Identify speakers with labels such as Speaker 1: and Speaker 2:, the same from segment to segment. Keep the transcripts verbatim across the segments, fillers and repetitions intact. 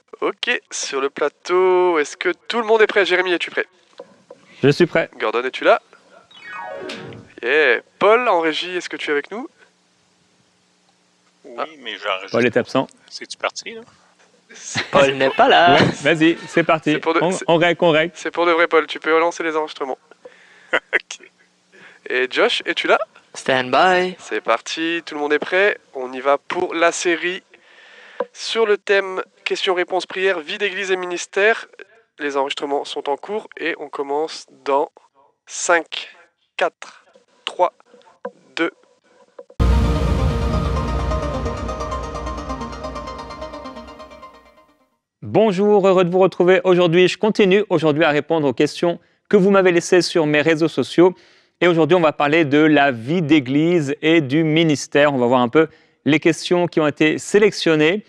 Speaker 1: Ok, sur le plateau, est-ce que tout le monde est prêt? Jérémy, es-tu prêt?
Speaker 2: Je suis prêt.
Speaker 1: Gordon, es-tu là? Yeah. Paul, en régie, est-ce que tu es avec nous?
Speaker 3: Oui,
Speaker 1: Ah.
Speaker 3: mais j'enregistre.
Speaker 2: Paul est absent.
Speaker 3: C'est-tu parti, là?
Speaker 4: Paul n'est pas là.
Speaker 2: Ouais, vas-y, c'est parti.
Speaker 1: C'est pour de-
Speaker 2: On,
Speaker 1: c'est-
Speaker 2: on règle, on règle.
Speaker 1: C'est pour de vrai, Paul, tu peux relancer les enregistrements.
Speaker 3: OK.
Speaker 1: Et Josh, es-tu là?
Speaker 4: Stand by.
Speaker 1: C'est parti, tout le monde est prêt. On y va pour la série sur le thème questions-réponses prières, vie d'église et ministère. Les enregistrements sont en cours et on commence dans cinq, quatre, trois, deux.
Speaker 2: Bonjour, heureux de vous retrouver aujourd'hui. Je continue aujourd'hui à répondre aux questions que vous m'avez laissées sur mes réseaux sociaux. Et aujourd'hui, on va parler de la vie d'église et du ministère. On va voir un peu les questions qui ont été sélectionnées.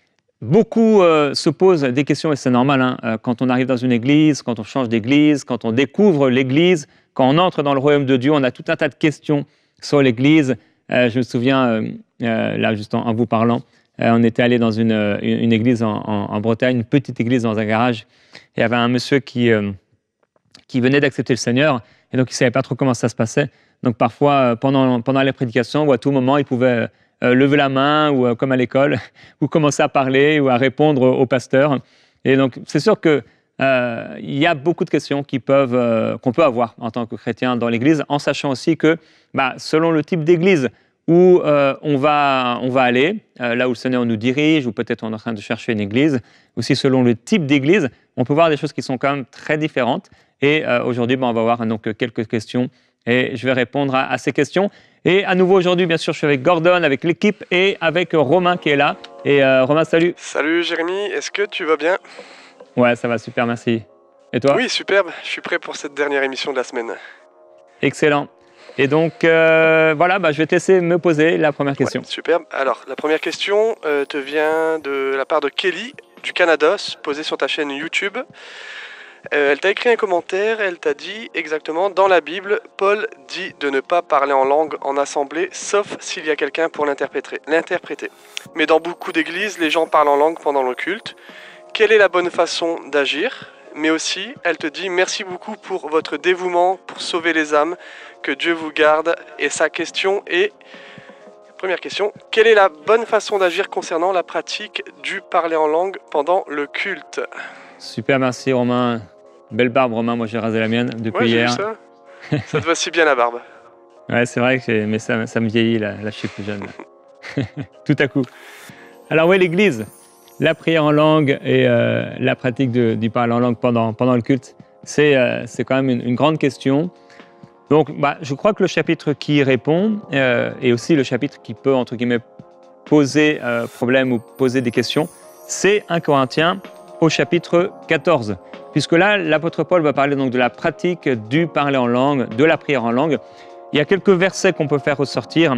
Speaker 2: Beaucoup euh, se posent des questions, et c'est normal, hein, euh, quand on arrive dans une église, quand on change d'église, quand on découvre l'église, quand on entre dans le royaume de Dieu, on a tout un tas de questions sur l'église. Euh, je me souviens, euh, euh, là, juste en, en vous parlant, euh, on était allé dans une, une, une église en, en, en Bretagne, une petite église dans un garage. Il y avait un monsieur qui, euh, qui venait d'accepter le Seigneur, et donc il ne savait pas trop comment ça se passait. Donc parfois, euh, pendant, pendant les prédications, ou à tout moment, il pouvait euh, lever la main, ou euh, comme à l'école, ou commencer à parler, ou à répondre au pasteur. Et donc, c'est sûr qu'il euh, y a beaucoup de questions qui peuvent, euh, qu'on peut avoir en tant que chrétien dans l'église, en sachant aussi que, bah, selon le type d'église où euh, on, va, on va aller, euh, là où le Seigneur nous dirige, ou peut-être on est en train de chercher une église, aussi selon le type d'église, on peut voir des choses qui sont quand même très différentes. Et euh, aujourd'hui, ben, on va voir donc quelques questions et je vais répondre à, à ces questions. Et à nouveau aujourd'hui, bien sûr, je suis avec Gordon, avec l'équipe et avec Romain qui est là. Et euh, Romain, salut.
Speaker 1: Salut Jérémy, est-ce que tu vas bien?
Speaker 2: Ouais, ça va super, merci. Et toi?
Speaker 1: Oui, superbe, je suis prêt pour cette dernière émission de la semaine.
Speaker 2: Excellent. Et donc, euh, voilà, bah, je vais te laisser me poser la première question.
Speaker 1: Ouais, superbe. Alors, la première question euh, te vient de la part de Kelly du Canada, posée sur ta chaîne YouTube. Euh, elle t'a écrit un commentaire, elle t'a dit exactement, dans la Bible, Paul dit de ne pas parler en langue en assemblée, sauf s'il y a quelqu'un pour l'interpréter. l'interpréter. Mais dans beaucoup d'églises, les gens parlent en langue pendant le culte. Quelle est la bonne façon d'agir? Mais aussi, elle te dit merci beaucoup pour votre dévouement, pour sauver les âmes, que Dieu vous garde. Et sa question est, première question, quelle est la bonne façon d'agir concernant la pratique du parler en langue pendant le culte?
Speaker 2: Super, merci Romain. Belle barbe Romain, moi j'ai rasé la mienne depuis
Speaker 1: Ouais, j'ai
Speaker 2: hier.
Speaker 1: vu ça. Ça te va si bien la barbe.
Speaker 2: Ouais, c'est vrai, que j'ai- mais ça, ça me vieillit, là, là je suis plus jeune. Là. Tout à coup. Alors oui, l'Église, la prière en langue et euh, la pratique de, du parler en langue pendant, pendant le culte, c'est euh, c'est quand même une, une grande question. Donc bah, je crois que le chapitre qui y répond, euh, et aussi le chapitre qui peut, entre guillemets, poser euh, problème ou poser des questions, c'est un Corinthiens au chapitre quatorze. Puisque là, l'apôtre Paul va parler donc de la pratique du parler en langue, de la prière en langue. Il y a quelques versets qu'on peut faire ressortir.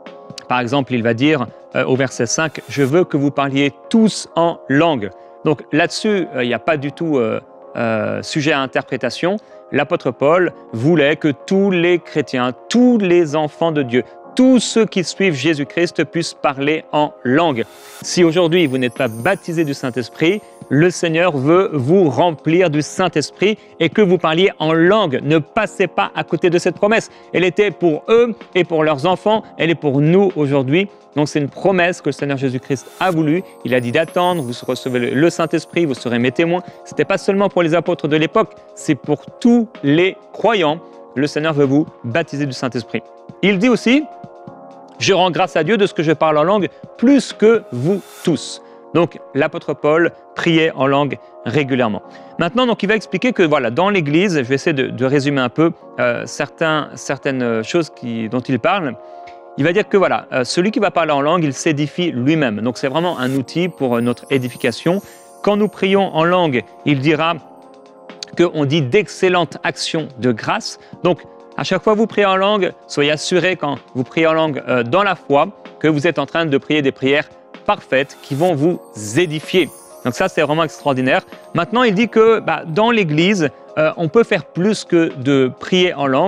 Speaker 2: Par exemple, il va dire euh, au verset cinq, « Je veux que vous parliez tous en langue ». Donc là-dessus, euh, il n'y a pas du tout euh, euh, sujet à interprétation. L'apôtre Paul voulait que tous les chrétiens, tous les enfants de Dieu, tous ceux qui suivent Jésus-Christ puissent parler en langue. Si aujourd'hui vous n'êtes pas baptisé du Saint-Esprit, le Seigneur veut vous remplir du Saint-Esprit et que vous parliez en langue. Ne passez pas à côté de cette promesse. Elle était pour eux et pour leurs enfants. Elle est pour nous aujourd'hui. Donc c'est une promesse que le Seigneur Jésus-Christ a voulu. Il a dit d'attendre, vous recevez le Saint-Esprit, vous serez mes témoins. Ce n'était pas seulement pour les apôtres de l'époque, c'est pour tous les croyants. Le Seigneur veut vous baptiser du Saint-Esprit. Il dit aussi, je rends grâce à Dieu de ce que je parle en langue plus que vous tous. Donc, l'apôtre Paul priait en langue régulièrement. Maintenant, donc, il va expliquer que voilà, dans l'Église, je vais essayer de, de résumer un peu euh, certains, certaines choses qui, dont il parle. Il va dire que voilà, euh, celui qui va parler en langue, il s'édifie lui-même. Donc, c'est vraiment un outil pour notre édification. Quand nous prions en langue, il dira qu'on dit d'excellentes actions de grâce. Donc, à chaque fois que vous priez en langue, soyez assurés quand vous priez en langue euh, dans la foi que vous êtes en train de prier des prières parfaites qui vont vous édifier. Donc ça, c'est vraiment extraordinaire. Maintenant, il dit que bah, dans l'Église, euh, on peut faire plus que de prier en langue.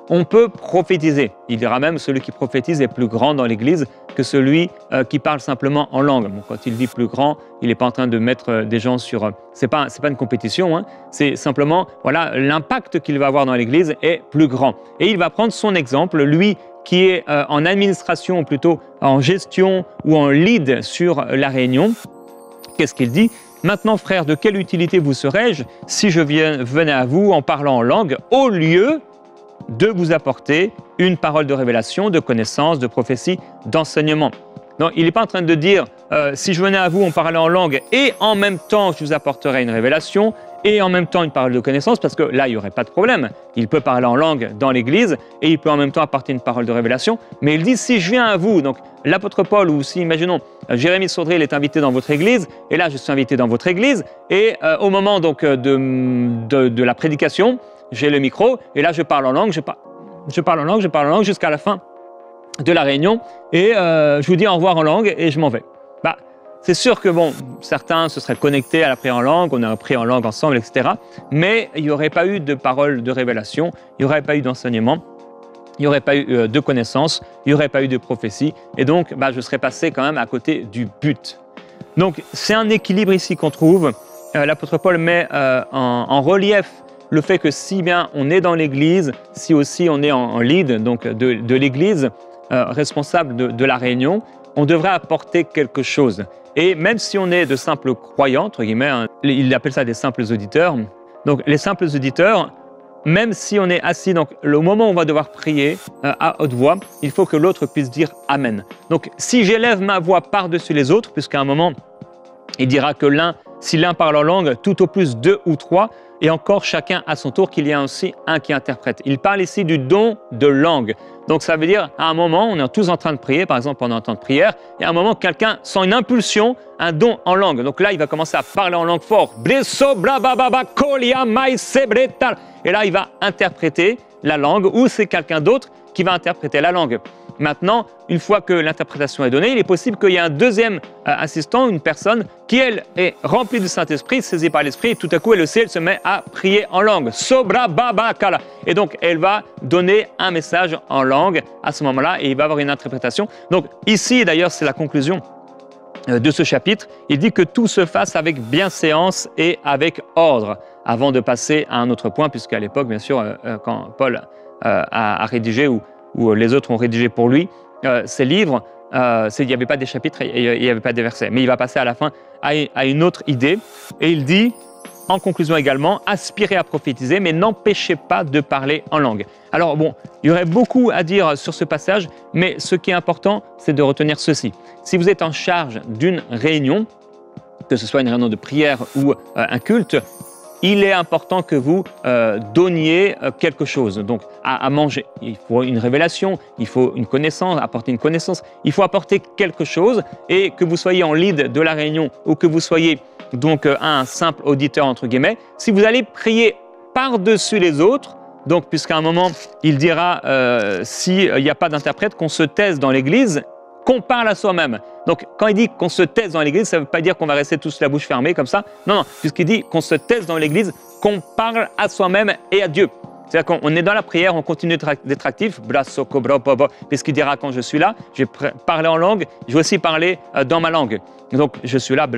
Speaker 2: on peut prophétiser. Il dira même celui qui prophétise est plus grand dans l'Église que celui euh, qui parle simplement en langue. Bon, quand il dit plus grand, il n'est pas en train de mettre euh, des gens sur... Euh, c'est pas, c'est pas une compétition, hein, c'est simplement voilà, l'impact qu'il va avoir dans l'Église est plus grand. Et il va prendre son exemple, lui qui est euh, en administration, ou plutôt en gestion ou en lead sur la réunion. Qu'est-ce qu'il dit ? Maintenant, frères, de quelle utilité vous serais-je si je viens, venais à vous en parlant en langue, au lieu de vous apporter une parole de révélation, de connaissance, de prophétie, d'enseignement. Donc, il n'est pas en train de dire euh, si je venais à vous en parlant en langue et en même temps je vous apporterais une révélation et en même temps une parole de connaissance, parce que là il n'y aurait pas de problème. Il peut parler en langue dans l'Église et il peut en même temps apporter une parole de révélation. Mais il dit si je viens à vous, donc l'apôtre Paul, ou si imaginons Jérémie Saudril est invité dans votre Église et là je suis invité dans votre Église et euh, au moment donc de, de, de la prédication, j'ai le micro et là je parle en langue, je, par... je parle en langue, je parle en langue jusqu'à la fin de la réunion et euh, je vous dis au revoir en langue et je m'en vais. Bah, c'est sûr que bon, certains se seraient connectés à la prière en langue, on a appris en langue ensemble, et cetera. Mais il n'y aurait pas eu de parole de révélation, il n'y aurait pas eu d'enseignement, il n'y aurait pas eu euh, de connaissance, il n'y aurait pas eu de prophétie et donc bah, je serais passé quand même à côté du but. Donc c'est un équilibre ici qu'on trouve. Euh, l'apôtre Paul met euh, en, en relief le fait que si bien on est dans l'Église, si aussi on est en, en lead donc de, de l'Église, euh, responsable de, de la réunion, on devrait apporter quelque chose. Et même si on est de simples croyants, entre guillemets, hein, il appelle ça des simples auditeurs, donc les simples auditeurs, même si on est assis, donc le moment où on va devoir prier euh, à haute voix, il faut que l'autre puisse dire « Amen ». Donc si j'élève ma voix par-dessus les autres, puisqu'à un moment, il dira que l'un, si l'un parle en langue, tout au plus deux ou trois, et encore chacun à son tour qu'il y a aussi un qui interprète. Il parle ici du don de langue. Donc ça veut dire, à un moment, on est tous en train de prier, par exemple pendant un temps de prière, et à un moment, quelqu'un sent une impulsion, un don en langue. Donc là, il va commencer à parler en langue fort. Et là, il va interpréter la langue, ou c'est quelqu'un d'autre qui va interpréter la langue. Maintenant, une fois que l'interprétation est donnée, il est possible qu'il y ait un deuxième euh, assistant, une personne qui, elle, est remplie du Saint-Esprit, saisie par l'Esprit, et tout à coup, elle aussi, elle se met à prier en langue. Sobra baba kala. Et donc, elle va donner un message en langue à ce moment-là, et il va avoir une interprétation. Donc, ici, d'ailleurs, c'est la conclusion de ce chapitre. Il dit que tout se fasse avec bienséance et avec ordre, avant de passer à un autre point, puisqu'à l'époque, bien sûr, euh, quand Paul euh, a, a rédigé ou où les autres ont rédigé pour lui, euh, ces livres, euh, il n'y avait pas des chapitres et il n'y avait pas des versets. Mais il va passer à la fin à, à une autre idée. Et il dit, en conclusion également, aspirez à prophétiser, mais n'empêchez pas de parler en langue. Alors bon, il y aurait beaucoup à dire sur ce passage, mais ce qui est important, c'est de retenir ceci. Si vous êtes en charge d'une réunion, que ce soit une réunion de prière ou euh, un culte, il est important que vous euh, donniez euh, quelque chose, donc à, à manger. Il faut une révélation, il faut une connaissance, apporter une connaissance, il faut apporter quelque chose et que vous soyez en lead de la réunion ou que vous soyez donc euh, un simple auditeur entre guillemets, si vous allez prier par-dessus les autres, donc puisqu'à un moment il dira euh, s'il n'y a pas d'interprète qu'on se taise dans l'église, qu'on parle à soi-même. Donc, quand il dit qu'on se taise dans l'église, ça ne veut pas dire qu'on va rester tous la bouche fermée comme ça. Non, non, puisqu'il dit qu'on se taise dans l'église, qu'on parle à soi-même et à Dieu. C'est-à-dire qu'on est dans la prière, on continue d'être actif, puisqu'il dira quand je suis là, je vais parler en langue, je vais aussi parler dans ma langue. Donc, je suis là,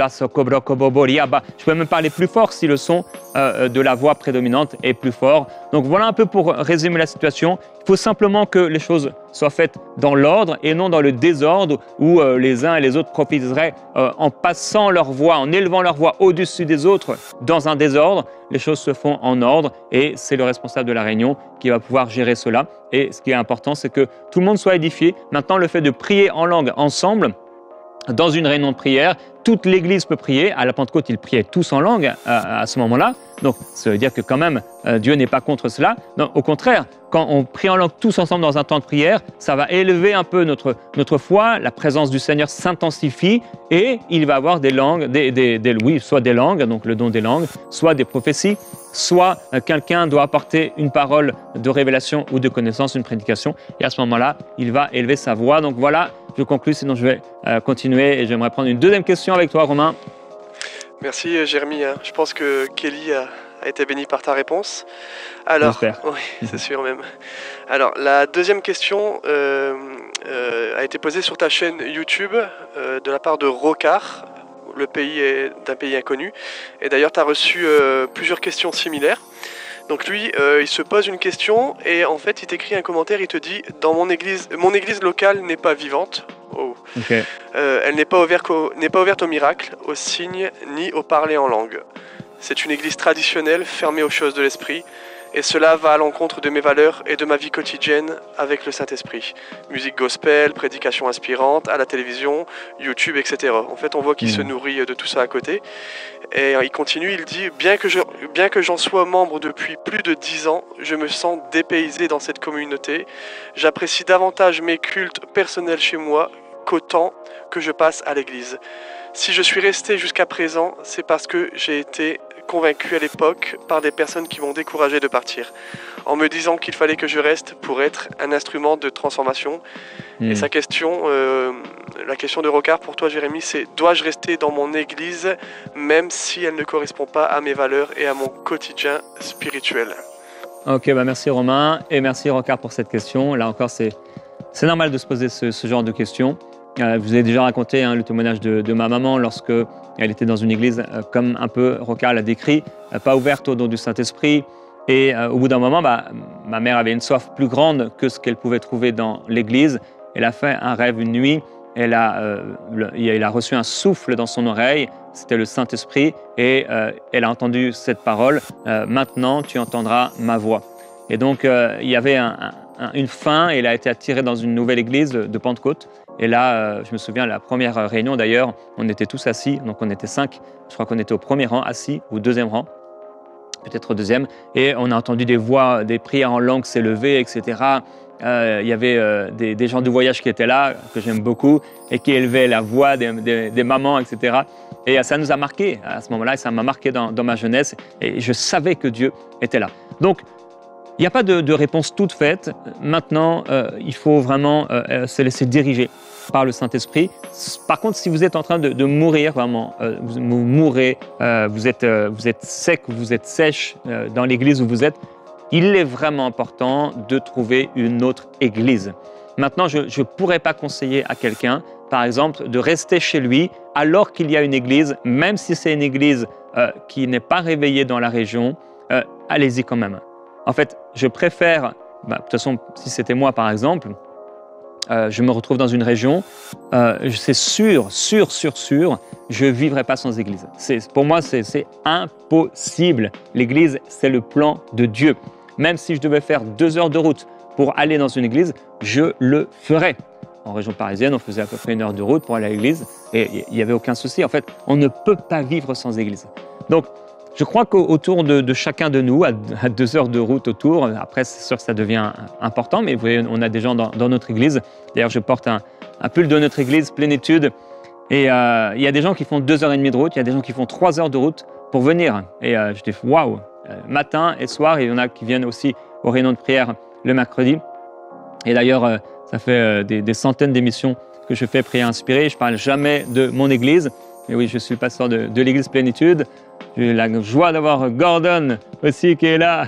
Speaker 2: je peux même parler plus fort si le son euh, de la voix prédominante est plus fort. Donc, voilà un peu pour résumer la situation. Il faut simplement que les choses soient faites dans l'ordre et non dans le désordre où euh, les uns et les autres prophétiseraient euh, en passant leur voix, en élevant leur voix au-dessus des autres dans un désordre. Les choses se font en ordre et c'est le responsable de la réunion qui va pouvoir gérer cela. Et ce qui est important, c'est que tout le monde soit édifié. Maintenant, le fait de prier en langue ensemble, dans une réunion de prière, toute l'Église peut prier. À la Pentecôte, ils priaient tous en langue à, à ce moment-là. Donc, ça veut dire que quand même, euh, Dieu n'est pas contre cela. Non, au contraire, quand on prie en langue tous ensemble dans un temps de prière, ça va élever un peu notre, notre foi, la présence du Seigneur s'intensifie et il va avoir des langues, des, des, des, oui, soit des langues, donc le don des langues, soit des prophéties, soit euh, quelqu'un doit apporter une parole de révélation ou de connaissance, une prédication, et à ce moment-là, il va élever sa voix. Donc voilà, je conclue, sinon je vais euh, continuer et j'aimerais prendre une deuxième question avec toi, Romain.
Speaker 1: Merci Jérémie, je pense que Kelly a, a été béni par ta réponse. Alors,
Speaker 2: J'espère.
Speaker 1: oui, c'est sûr même. Alors, la deuxième question euh, euh, a été posée sur ta chaîne YouTube euh, de la part de Rocard. Le pays est d'un pays inconnu. Et d'ailleurs, tu as reçu euh, plusieurs questions similaires. Donc lui, euh, il se pose une question et en fait, il t'écrit un commentaire, il te dit « Dans mon église, mon église locale n'est pas vivante. Oh.
Speaker 2: Ok.
Speaker 1: Euh, elle n'est pas ouverte au, n'est pas ouverte au miracle, aux signes, ni au parler en langue. C'est une église traditionnelle, fermée aux choses de l'esprit. Et cela va à l'encontre de mes valeurs et de ma vie quotidienne avec le Saint-Esprit. Musique gospel, prédication inspirante, à la télévision, YouTube, et cetera. En fait, on voit qu'il
Speaker 2: Mmh.
Speaker 1: se nourrit de tout ça à côté. Et il continue, il dit « Bien que je, bien que j'en sois membre depuis plus de dix ans, je me sens dépaysé dans cette communauté. J'apprécie davantage mes cultes personnels chez moi qu'autant que je passe à l'église. Si je suis resté jusqu'à présent, c'est parce que j'ai été convaincu à l'époque par des personnes qui m'ont découragé de partir, en me disant qu'il fallait que je reste pour être un instrument de transformation.
Speaker 2: Mmh.
Speaker 1: Et sa question, euh, la question de Rocard pour toi, Jérémy, c'est « Dois-je rester dans mon église, même si elle ne correspond pas à mes valeurs et à mon quotidien spirituel ?»
Speaker 2: Ok, bah merci Romain et merci Rocard pour cette question. Là encore, c'est c'est normal de se poser ce, ce genre de questions. Euh, je vous ai déjà raconté hein, le témoignage de, de ma maman lorsque elle était dans une église, euh, comme un peu Rocard l'a décrit, euh, pas ouverte au don du Saint-Esprit. Et euh, au bout d'un moment, bah, ma mère avait une soif plus grande que ce qu'elle pouvait trouver dans l'église. Elle a fait un rêve une nuit. Elle a, euh, le, elle a reçu un souffle dans son oreille. C'était le Saint-Esprit. Et euh, elle a entendu cette parole. Euh, « Maintenant, tu entendras ma voix ». Et donc, euh, il y avait un, un, une fin. Elle a été attirée dans une nouvelle église de Pentecôte. Et là, euh, je me souviens, la première réunion d'ailleurs, on était tous assis. Donc, on était cinq. Je crois qu'on était au premier rang, assis, au deuxième rang. Peut-être au deuxième, et on a entendu des voix, des prières en langue s'élever, et cetera. Euh, il y avait euh, des, des gens du voyage qui étaient là, que j'aime beaucoup, et qui élevaient la voix des, des, des mamans, et cetera. Et ça nous a marqué à ce moment-là, et ça m'a marqué dans, dans ma jeunesse, et je savais que Dieu était là. Donc, il n'y a pas de, de réponse toute faite. Maintenant, euh, il faut vraiment euh, se laisser diriger par le Saint-Esprit. Par contre, si vous êtes en train de, de mourir, vraiment, euh, vous, vous mourrez, euh, vous, êtes, euh, vous êtes sec, vous êtes sèche euh, dans l'église où vous êtes, il est vraiment important de trouver une autre église. Maintenant, je ne pourrais pas conseiller à quelqu'un, par exemple, de rester chez lui alors qu'il y a une église, même si c'est une église euh, qui n'est pas réveillée dans la région, euh, allez-y quand même. En fait, je préfère, bah, de toute façon, si c'était moi par exemple, euh, je me retrouve dans une région, euh, c'est sûr, sûr, sûr, sûr, je ne vivrai pas sans église. Pour moi, c'est impossible. L'église, c'est le plan de Dieu. Même si je devais faire deux heures de route pour aller dans une église, je le ferais. En région parisienne, on faisait à peu près une heure de route pour aller à l'église et il n'y avait aucun souci. En fait, on ne peut pas vivre sans église. Donc, je crois qu'autour de, de chacun de nous, à, à deux heures de route autour, après c'est sûr que ça devient important, mais vous voyez, on a des gens dans, dans notre église. D'ailleurs, je porte un, un pull de notre église, Plénitude, et euh, il y a des gens qui font deux heures et demie de route, il y a des gens qui font trois heures de route pour venir. Et euh, je dis waouh, matin et soir, et il y en a qui viennent aussi aux réunions de prière le mercredi. Et d'ailleurs, euh, ça fait euh, des, des centaines d'émissions que je fais Prière Inspirée. Je ne parle jamais de mon église, mais oui, je suis le pasteur de, de l'église Plénitude. J'ai la joie d'avoir Gordon aussi qui est là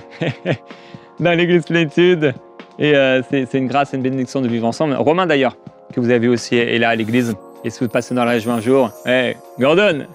Speaker 2: dans l'église Plénitude. Et euh, c'est une grâce et une bénédiction de vivre ensemble. Romain d'ailleurs, que vous avez vu aussi, est là à l'église. Et si vous passez dans la région un jour, hey, Gordon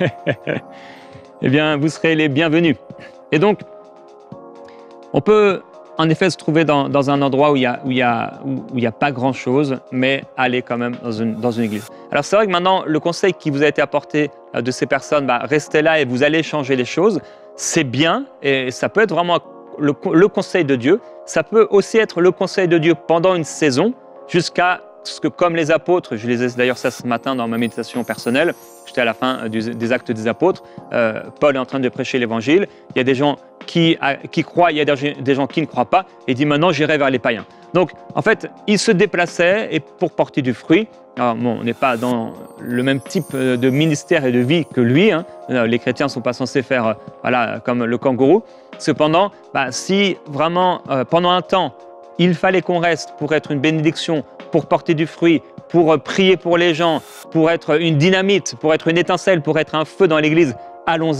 Speaker 2: eh bien, vous serez les bienvenus. Et donc, on peut en effet se trouver dans, dans un endroit où il n'y a, où il y a, où, où il y a pas grand-chose, mais aller quand même dans une, dans une église. Alors c'est vrai que maintenant, le conseil qui vous a été apporté de ces personnes, bah, restez là et vous allez changer les choses, c'est bien et ça peut être vraiment le, le conseil de Dieu. Ça peut aussi être le conseil de Dieu pendant une saison, jusqu'à ce que, comme les apôtres, je lisais d'ailleurs ça ce matin dans ma méditation personnelle, j'étais à la fin du, des Actes des Apôtres, euh, Paul est en train de prêcher l'évangile, il y a des gens qui, qui croient, il y a des gens qui ne croient pas, et il dit maintenant j'irai vers les païens. Donc en fait, il se déplaçait et pour porter du fruit. Alors, bon, on n'est pas dans le même type de ministère et de vie que lui, hein. Les chrétiens ne sont pas censés faire euh, voilà, comme le kangourou. Cependant, bah, si vraiment euh, pendant un temps, il fallait qu'on reste pour être une bénédiction, pour porter du fruit, pour euh, prier pour les gens, pour être une dynamite, pour être une étincelle, pour être un feu dans l'église, allons-y.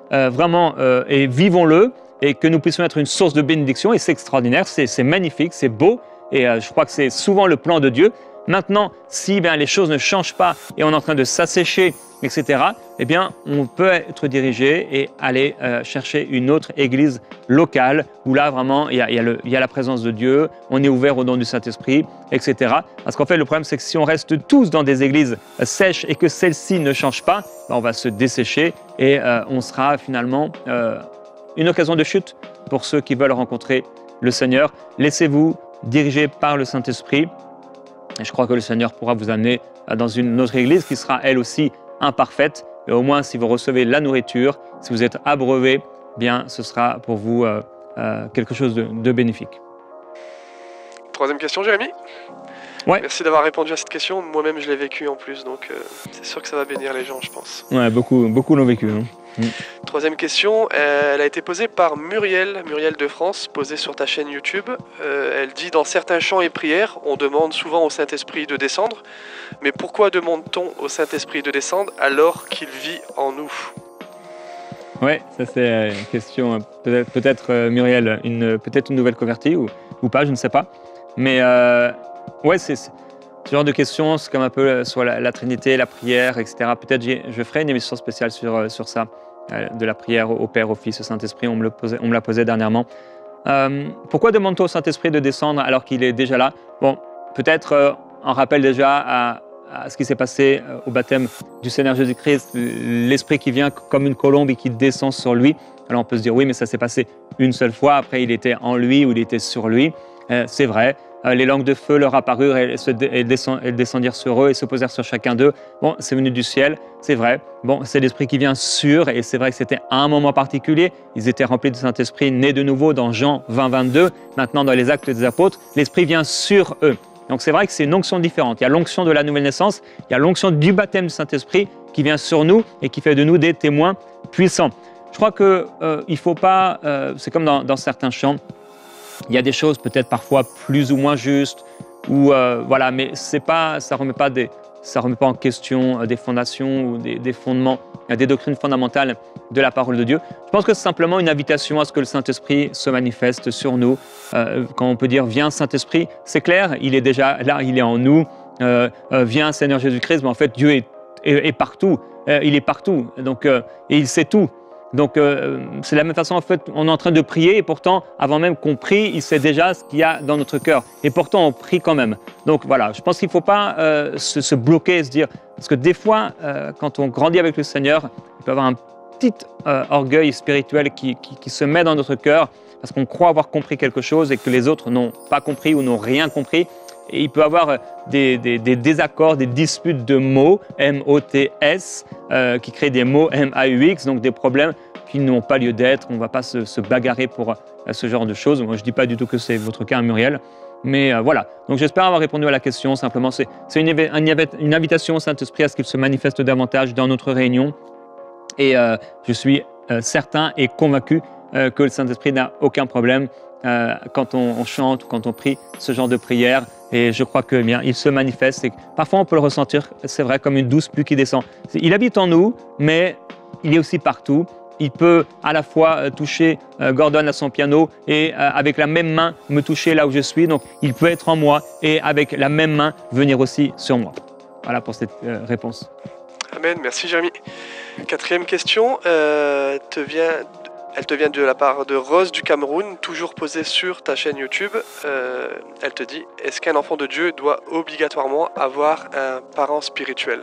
Speaker 2: euh, vraiment euh, et vivons-le et que nous puissions être une source de bénédiction. Et c'est extraordinaire, c'est, c'est magnifique, c'est beau et euh, je crois que c'est souvent le plan de Dieu. Maintenant, si bien, les choses ne changent pas et on est en train de s'assécher, et cetera, eh bien, on peut être dirigé et aller euh, chercher une autre église locale où là, vraiment, il y a, il y a le, il y a la présence de Dieu, on est ouvert au don du Saint-Esprit, et cetera. Parce qu'en fait, le problème, c'est que si on reste tous dans des églises euh, sèches et que celles-ci ne changent pas, ben, on va se dessécher et euh, on sera finalement euh, une occasion de chute pour ceux qui veulent rencontrer le Seigneur. Laissez-vous diriger par le Saint-Esprit. Et je crois que le Seigneur pourra vous amener dans une autre église qui sera elle aussi imparfaite. Et au moins, si vous recevez la nourriture, si vous êtes abreuvé, bien, ce sera pour vous euh, euh, quelque chose de, de bénéfique.
Speaker 1: Troisième question, Jérémy.
Speaker 2: Ouais.
Speaker 1: Merci d'avoir répondu à cette question. Moi-même, je l'ai vécu en plus, donc euh, c'est sûr que ça va bénir les gens, je pense.
Speaker 2: Ouais, beaucoup, beaucoup l'ont vécu. Hein. Mm.
Speaker 1: Troisième question, euh, elle a été posée par Muriel, Muriel de France, posée sur ta chaîne YouTube. Euh, elle dit « Dans certains chants et prières, on demande souvent au Saint-Esprit de descendre. Mais pourquoi demande-t-on au Saint-Esprit de descendre alors qu'il vit en nous ?»
Speaker 2: Oui, ça c'est une question, peut-être, peut-être euh, Muriel, une, peut-être une nouvelle convertie ou, ou pas, je ne sais pas. Mais euh, ouais, c'est, c'est ce genre de questions, c'est comme un peu sur la, la Trinité, la prière, et cetera. Peut-être je ferai une émission spéciale sur, sur ça, euh, de la prière au Père, au Fils, au Saint-Esprit. On me, le posait, on me l'a posé dernièrement. Euh, pourquoi demande-t-on au Saint-Esprit de descendre alors qu'il est déjà là? Bon, peut-être euh, en rappel déjà à, à ce qui s'est passé euh, au baptême du Seigneur Jésus-Christ, l'Esprit qui vient comme une colombe et qui descend sur lui. Alors on peut se dire oui, mais ça s'est passé une seule fois, après il était en lui ou il était sur lui. Euh, c'est vrai. Euh, les langues de feu leur apparurent et, se dé- et, descend- et descendirent sur eux et se posèrent sur chacun d'eux. Bon, c'est venu du ciel, c'est vrai. Bon, c'est l'Esprit qui vient sur, et c'est vrai que c'était à un moment particulier. Ils étaient remplis du Saint-Esprit, nés de nouveau dans Jean vingt, vingt-deux. Maintenant, dans les Actes des Apôtres, l'Esprit vient sur eux. Donc c'est vrai que c'est une onction différente. Il y a l'onction de la nouvelle naissance, il y a l'onction du baptême du Saint-Esprit qui vient sur nous et qui fait de nous des témoins puissants. Je crois qu'il euh, ne faut pas, euh, c'est comme dans, dans certains chants, il y a des choses peut-être parfois plus ou moins justes, ou euh, voilà, mais c'est pas, ça remet pas des, ça remet pas en question euh, des fondations ou des, des fondements, euh, des doctrines fondamentales de la parole de Dieu. Je pense que c'est simplement une invitation à ce que le Saint-Esprit se manifeste sur nous. Euh, quand on peut dire viens Saint-Esprit, c'est clair, il est déjà là, il est en nous. Euh, euh, viens Seigneur Jésus-Christ, mais en fait Dieu est, est, est partout, euh, il est partout, donc euh, et il sait tout. Donc, euh, c'est de la même façon, en fait, on est en train de prier et pourtant, avant même qu'on prie, il sait déjà ce qu'il y a dans notre cœur. Et pourtant, on prie quand même. Donc, voilà, je pense qu'il ne faut pas euh, se, se bloquer et se dire... Parce que des fois, euh, quand on grandit avec le Seigneur, il peut y avoir un petit euh, orgueil spirituel qui, qui, qui se met dans notre cœur parce qu'on croit avoir compris quelque chose et que les autres n'ont pas compris ou n'ont rien compris. Et il peut y avoir des, des, des désaccords, des disputes de mots, M O T S, euh, qui créent des mots M A U X, donc des problèmes qui n'ont pas lieu d'être. On ne va pas se, se bagarrer pour euh, ce genre de choses. Moi, je ne dis pas du tout que c'est votre cas, Muriel. Mais euh, voilà. Donc, j'espère avoir répondu à la question. Simplement, c'est, c'est une, une, une invitation au Saint-Esprit à ce qu'il se manifeste davantage dans notre réunion. Et euh, je suis euh, certain et convaincu euh, que le Saint-Esprit n'a aucun problème euh, quand on, on chante ou quand on prie ce genre de prière. Et je crois que bien, il se manifeste. Et parfois, on peut le ressentir, c'est vrai, comme une douce pluie qui descend. Il habite en nous, mais il est aussi partout. Il peut à la fois toucher euh, Gordon à son piano et euh, avec la même main me toucher là où je suis. Donc, il peut être en moi et avec la même main venir aussi sur moi. Voilà pour cette euh, réponse.
Speaker 1: Amen, merci Jérémy. Quatrième question, euh, te vient, elle te vient de la part de Rose du Cameroun, toujours posée sur ta chaîne YouTube. Euh, elle te dit, est-ce qu'un enfant de Dieu doit obligatoirement avoir un parent spirituel?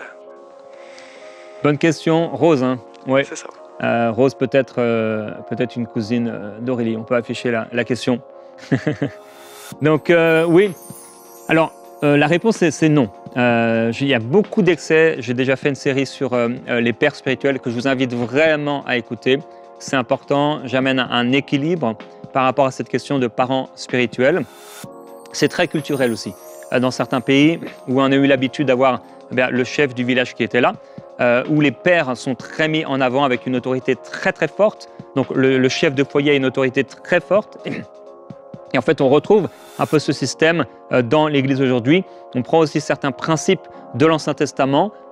Speaker 2: Bonne question, Rose. Hein. Ouais.
Speaker 1: C'est ça.
Speaker 2: Euh, Rose peut-être, euh, peut-être une cousine euh, d'Aurélie. On peut afficher la, la question. Donc euh, oui. Alors euh, la réponse est, c'est non. Euh, il y a beaucoup d'excès. J'ai déjà fait une série sur euh, les pères spirituels que je vous invite vraiment à écouter. C'est important. J'amène un, un équilibre par rapport à cette question de parents spirituels. C'est très culturel aussi. Euh, dans certains pays où on a eu l'habitude d'avoir eh bien, le chef du village qui était là, euh, où les pères sont très mis en avant avec une autorité très très forte. Donc le, le chef de foyer a une autorité très forte. Et en fait, on retrouve un peu ce système euh, dans l'Église aujourd'hui. On prend aussi certains principes de l'Ancien Testament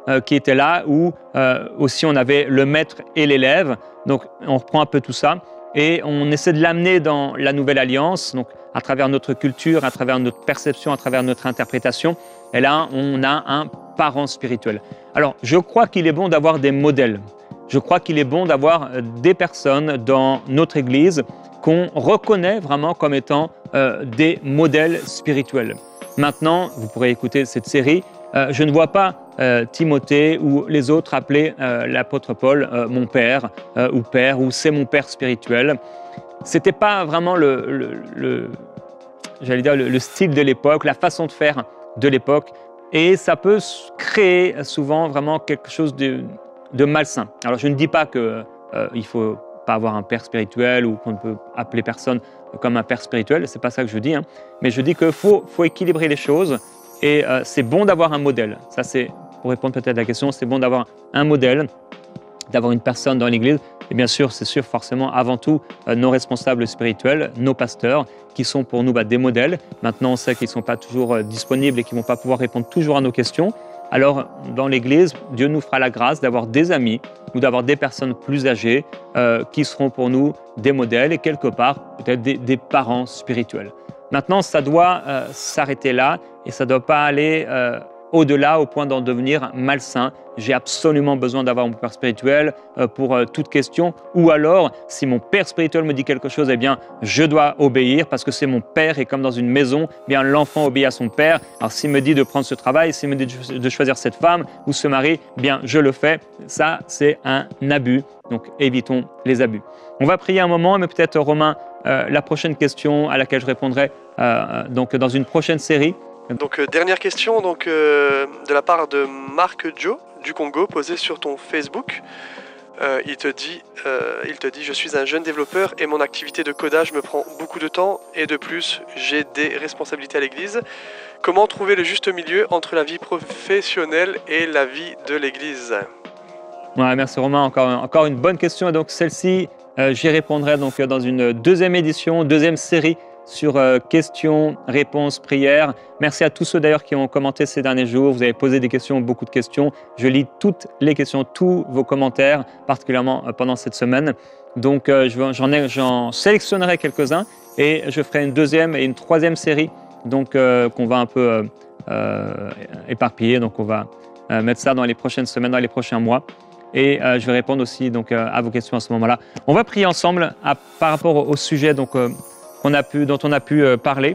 Speaker 2: euh, qui était là, où euh, aussi on avait le maître et l'élève. Donc on reprend un peu tout ça et on essaie de l'amener dans la nouvelle alliance, donc à travers notre culture, à travers notre perception, à travers notre interprétation. Et là, on a un parent spirituel. Alors, je crois qu'il est bon d'avoir des modèles. Je crois qu'il est bon d'avoir des personnes dans notre Église qu'on reconnaît vraiment comme étant euh, des modèles spirituels. Maintenant, vous pourrez écouter cette série. Euh, je ne vois pas euh, Timothée ou les autres appeler euh, l'apôtre Paul euh, mon père euh, ou père ou c'est mon père spirituel. C'était pas vraiment le, le, le j'allais dire le, le style de l'époque, la façon de faire de l'époque, et ça peut créer souvent vraiment quelque chose de, de malsain. Alors je ne dis pas que euh, il faut pas avoir un père spirituel ou qu'on ne peut appeler personne comme un père spirituel, c'est pas ça que je dis, hein. Mais je dis qu'il faut, faut équilibrer les choses et euh, c'est bon d'avoir un modèle. Ça c'est, pour répondre peut-être à la question, c'est bon d'avoir un modèle, d'avoir une personne dans l'Église. Et bien sûr, c'est sûr forcément avant tout euh, nos responsables spirituels, nos pasteurs, qui sont pour nous bah, des modèles. Maintenant, on sait qu'ils ne sont pas toujours euh, disponibles et qu'ils ne vont pas pouvoir répondre toujours à nos questions. Alors, dans l'Église, Dieu nous fera la grâce d'avoir des amis ou d'avoir des personnes plus âgées euh, qui seront pour nous des modèles et quelque part peut-être des, des parents spirituels. Maintenant, ça doit euh, s'arrêter là et ça ne doit pas aller euh, au-delà au point d'en devenir malsain. J'ai absolument besoin d'avoir mon père spirituel euh, pour euh, toute question. Ou alors, si mon père spirituel me dit quelque chose, eh bien, je dois obéir parce que c'est mon père et comme dans une maison, eh bien, l'enfant obéit à son père. Alors, s'il me dit de prendre ce travail, s'il me dit de choisir cette femme ou ce mari, eh bien, je le fais. Ça, c'est un abus. Donc, évitons les abus. On va prier un moment, mais peut-être, Romain, euh, la prochaine question à laquelle je répondrai euh, donc, dans une prochaine série.
Speaker 1: Donc, euh, dernière question donc, euh, de la part de Marc Joe du Congo, posée sur ton Facebook. Euh, il, te dit, euh, il te dit « Je suis un jeune développeur et mon activité de codage me prend beaucoup de temps et de plus, j'ai des responsabilités à l'église. Comment trouver le juste milieu entre la vie professionnelle et la vie de l'église ?»
Speaker 2: Ouais, merci Romain, encore, encore une bonne question. Et donc celle-ci, euh, j'y répondrai donc, dans une deuxième édition, deuxième série sur euh, questions, réponses, prières. Merci à tous ceux d'ailleurs qui ont commenté ces derniers jours. Vous avez posé des questions, beaucoup de questions. Je lis toutes les questions, tous vos commentaires, particulièrement euh, pendant cette semaine. Donc euh, j'en, ai, j'en sélectionnerai quelques-uns et je ferai une deuxième et une troisième série donc, euh, qu'on va un peu euh, euh, éparpiller. Donc on va euh, mettre ça dans les prochaines semaines, dans les prochains mois. Et euh, je vais répondre aussi donc, euh, à vos questions à ce moment-là. On va prier ensemble à, par rapport au, au sujet donc, euh, qu'on a pu, dont on a pu euh, parler.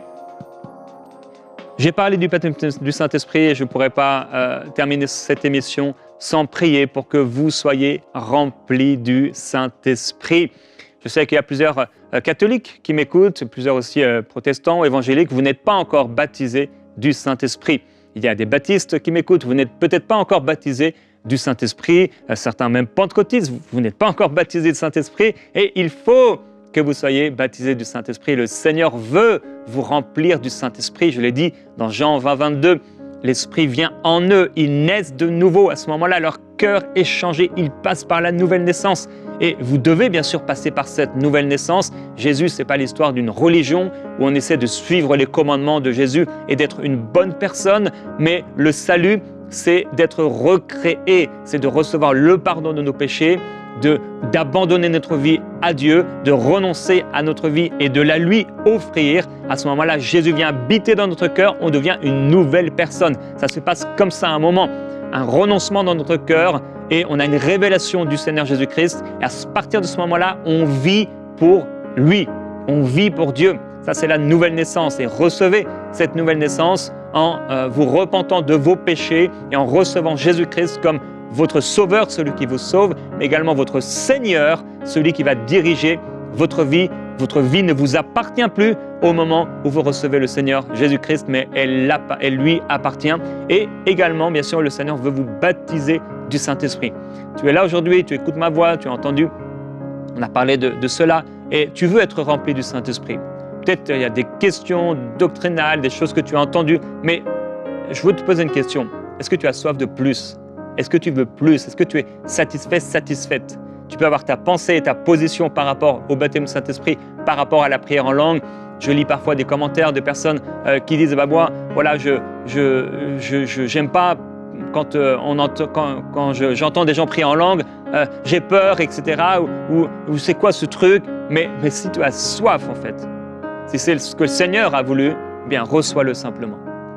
Speaker 2: J'ai parlé du baptême du Saint-Esprit et je ne pourrais pas euh, terminer cette émission sans prier pour que vous soyez remplis du Saint-Esprit. Je sais qu'il y a plusieurs euh, catholiques qui m'écoutent, plusieurs aussi euh, protestants, évangéliques. Vous n'êtes pas encore baptisés du Saint-Esprit. Il y a des baptistes qui m'écoutent. Vous n'êtes peut-être pas encore baptisés du Saint-Esprit. Euh, certains même pentecôtistes, vous, vous n'êtes pas encore baptisés du Saint-Esprit. Et il faut que vous soyez baptisés du Saint-Esprit. Le Seigneur veut vous remplir du Saint-Esprit. Je l'ai dit dans Jean vingt, vingt-deux, l'Esprit vient en eux, ils naissent de nouveau. À ce moment-là, leur cœur est changé, ils passent par la nouvelle naissance. Et vous devez bien sûr passer par cette nouvelle naissance. Jésus, ce n'est pas l'histoire d'une religion où on essaie de suivre les commandements de Jésus et d'être une bonne personne, mais le salut, c'est d'être recréé, c'est de recevoir le pardon de nos péchés, de, d'abandonner notre vie à Dieu, de renoncer à notre vie et de la lui offrir. À ce moment-là, Jésus vient habiter dans notre cœur, on devient une nouvelle personne. Ça se passe comme ça à un moment, un renoncement dans notre cœur et on a une révélation du Seigneur Jésus-Christ. Et à partir de ce moment-là, on vit pour lui, on vit pour Dieu. Ça, c'est la nouvelle naissance. Et recevez cette nouvelle naissance en euh, vous repentant de vos péchés et en recevant Jésus-Christ comme votre Sauveur, celui qui vous sauve, mais également votre Seigneur, celui qui va diriger votre vie. Votre vie ne vous appartient plus au moment où vous recevez le Seigneur Jésus-Christ, mais elle, elle lui appartient. Et également, bien sûr, le Seigneur veut vous baptiser du Saint-Esprit. Tu es là aujourd'hui, tu écoutes ma voix, tu as entendu, on a parlé de, de cela, et tu veux être rempli du Saint-Esprit. Peut-être il y a des questions doctrinales, des choses que tu as entendues, mais je veux te poser une question. Est-ce que tu as soif de plus ? Est-ce que tu veux plus ? Est-ce que tu es satisfait, satisfaite ? Tu peux avoir ta pensée et ta position par rapport au baptême du Saint-Esprit, par rapport à la prière en langue. Je lis parfois des commentaires de personnes euh, qui disent bah, « moi, voilà, je je, je, je, j'aime pas quand, euh, on entend, quand, quand je, j'entends des gens prier en langue, euh, j'ai peur, et cetera. Ou, ou, ou c'est quoi ce truc? mais, mais si tu as soif, en fait, si c'est ce que le Seigneur a voulu, eh bien, reçois-le simplement.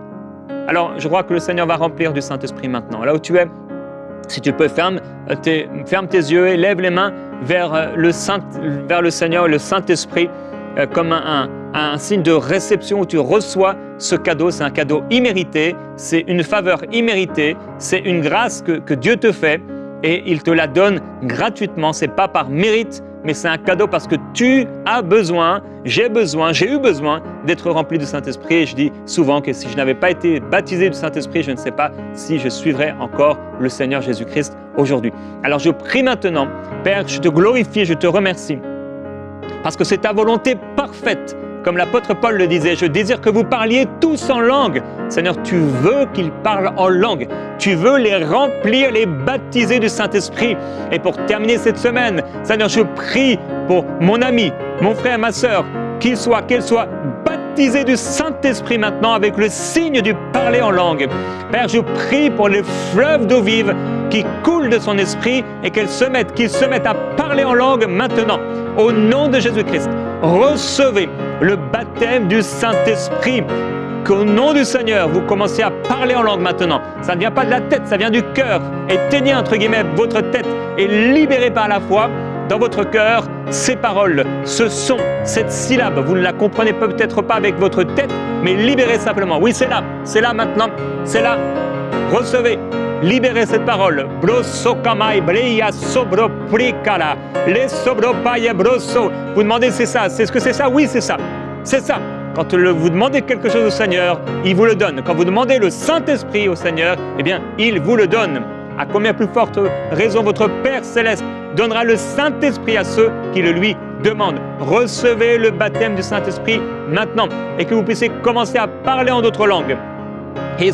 Speaker 2: Alors, je crois que le Seigneur va remplir du Saint-Esprit maintenant. Là où tu es, si tu peux, ferme tes, ferme tes yeux et lève les mains vers le, Saint, vers le Seigneur et le Saint-Esprit euh, comme un, un, un signe de réception où tu reçois ce cadeau. C'est un cadeau immérité, c'est une faveur imméritée, c'est une grâce que, que Dieu te fait et il te la donne gratuitement. Ce n'est pas par mérite, mais c'est un cadeau parce que tu as besoin, j'ai besoin, j'ai eu besoin d'être rempli du Saint-Esprit. Et je dis souvent que si je n'avais pas été baptisé du Saint-Esprit, je ne sais pas si je suivrais encore le Seigneur Jésus-Christ aujourd'hui. Alors je prie maintenant, Père, je te glorifie, je te remercie, parce que c'est ta volonté parfaite. Comme l'apôtre Paul le disait, je désire que vous parliez tous en langue. Seigneur, tu veux qu'ils parlent en langue. Tu veux les remplir, les baptiser du Saint-Esprit. Et pour terminer cette semaine, Seigneur, je prie pour mon ami, mon frère, ma sœur, qu'il soit, qu'elle soit baptisée du Saint-Esprit maintenant avec le signe du parler en langue. Père, je prie pour les fleuves d'eau vive qui coulent de son esprit et qu'elle se mette, qu'ils se mettent à parler en langue maintenant. Au nom de Jésus-Christ, recevez le baptême du Saint-Esprit. Qu'au nom du Seigneur, vous commencez à parler en langue maintenant. Ça ne vient pas de la tête, ça vient du cœur. Éteignez, entre guillemets, votre tête et libérez par la foi dans votre cœur ces paroles, ce son, cette syllabe. Vous ne la comprenez peut-être pas avec votre tête, mais libérez simplement. Oui, c'est là, c'est là maintenant, c'est là. Recevez. Libérez cette parole. Brosso kamai breia sobro prikala. Les sobro paye brosso. Vous demandez, c'est ça, c'est ce que c'est ça? Oui, c'est ça. C'est ça. Quand le, vous demandez quelque chose au Seigneur, il vous le donne. Quand vous demandez le Saint-Esprit au Seigneur, eh bien, il vous le donne. À combien plus forte raison votre Père Céleste donnera le Saint-Esprit à ceux qui le lui demandent. Recevez le baptême du Saint-Esprit maintenant et que vous puissiez commencer à parler en d'autres langues. Et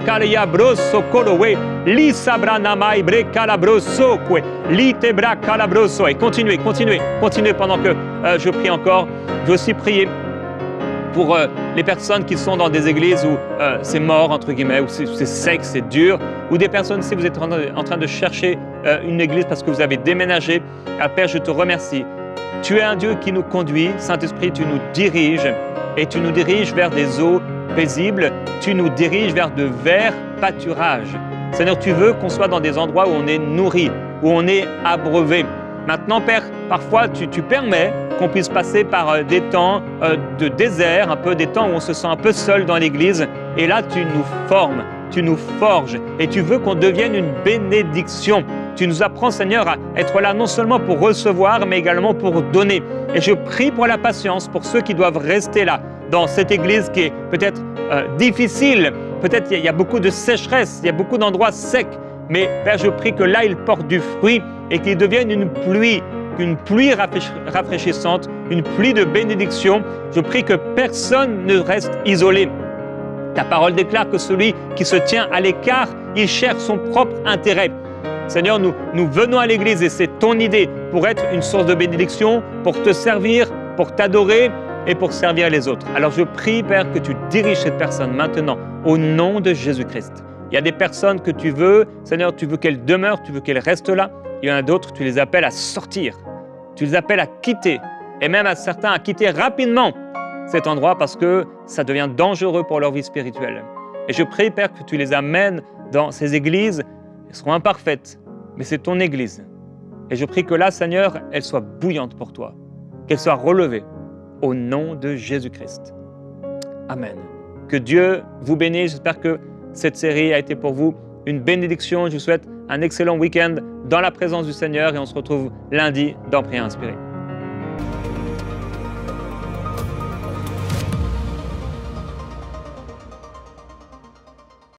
Speaker 2: continuez, continuez, continuez pendant que euh, je prie encore. Je vais aussi prier pour euh, les personnes qui sont dans des églises où euh, c'est mort, entre guillemets, où c'est, c'est sec, c'est dur, ou des personnes, si vous êtes en, en train de chercher euh, une église parce que vous avez déménagé. Ah, Père, je te remercie. Tu es un Dieu qui nous conduit. Saint-Esprit, tu nous diriges et tu nous diriges vers des eaux paisibles. Tu nous diriges vers de verts pâturages. Seigneur, tu veux qu'on soit dans des endroits où on est nourri, où on est abreuvé. Maintenant, Père, parfois, tu, tu permets qu'on puisse passer par euh, des temps euh, de désert, un peu des temps où on se sent un peu seul dans l'Église. Et là, tu nous formes, tu nous forges et tu veux qu'on devienne une bénédiction. Tu nous apprends, Seigneur, à être là non seulement pour recevoir, mais également pour donner. Et je prie pour la patience, pour ceux qui doivent rester là, dans cette Église qui est peut-être euh, difficile. Peut-être il y, y a beaucoup de sécheresse, il y a beaucoup d'endroits secs. Mais Père, je prie que là, ils portent du fruit et qu'ils deviennent une pluie, une pluie rafraîchissante, une pluie de bénédiction. Je prie que personne ne reste isolé. Ta parole déclare que celui qui se tient à l'écart, il cherche son propre intérêt. Seigneur, nous, nous venons à l'Église et c'est ton idée pour être une source de bénédiction, pour te servir, pour t'adorer et pour servir les autres. Alors je prie, Père, que tu diriges cette personne maintenant au nom de Jésus-Christ. Il y a des personnes que tu veux, Seigneur, tu veux qu'elles demeurent, tu veux qu'elles restent là. Il y en a d'autres, tu les appelles à sortir. Tu les appelles à quitter et même à certains à quitter rapidement cet endroit parce que ça devient dangereux pour leur vie spirituelle. Et je prie, Père, que tu les amènes dans ces églises. Elles seront imparfaites, mais c'est ton église. Et je prie que là, Seigneur, elle soit bouillante pour toi, qu'elle soit relevée au nom de Jésus-Christ. Amen. Que Dieu vous bénisse. J'espère que cette série a été pour vous une bénédiction. Je vous souhaite un excellent week-end dans la présence du Seigneur et on se retrouve lundi dans Prière Inspirée.